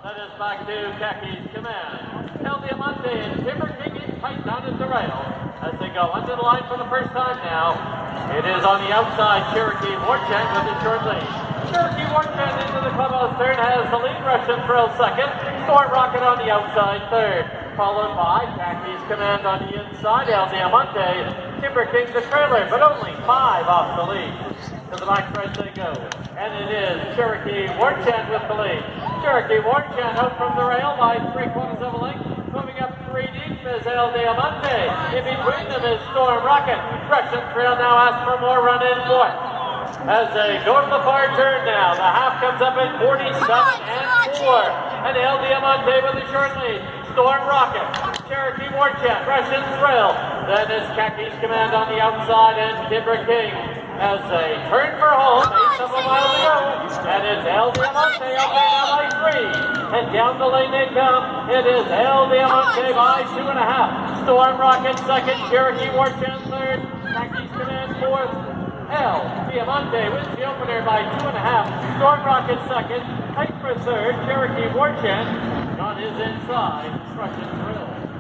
That is back to Khakis Command. El Diamante and Timber King in tight down at the rail as they go under the line for the first time now. It is on the outside, Cherokee Warchant with a short lead. Cherokee Warchant into the clubhouse third, has the lead. Russian Thrill second. Storm Rocket on the outside third. Followed by Khakis Command on the inside. El Diamante, Timber King the trailer, but only 5 off the lead. To the back stretch they go. And it is Cherokee Warchant with the lead. Cherokee Warchant out from the rail by 3/4 of a length. Moving up 3 deep is El Diamante. In between them is Storm Rocket. Russian Trail now asks for more run in fourth. As they go to the far turn now, the half comes up at 47-4. And El Diamante with a short lead. Storm Rocket, Cherokee Warchant, Russian Thrill. Then is Khakis Command on the outside and Timber King as they turn for home, 8 of a mile to go. And it's El Diamante up there now by 3. And down the lane they come. It is El Diamante by 2.5. Storm Rocket second, Cherokee Warchant third, Khakis Command fourth. El Diamante wins the opener by 2.5. Storm Rocket second, tight for third, Cherokee Warchant on his inside, Russian Thrill.